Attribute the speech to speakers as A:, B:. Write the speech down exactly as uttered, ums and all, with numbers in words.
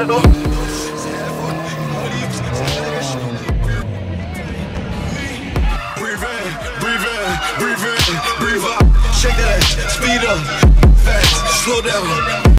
A: Breathe in, breathe in, breathe in, breathe out. Shake that ass, speed up, fast, slow down.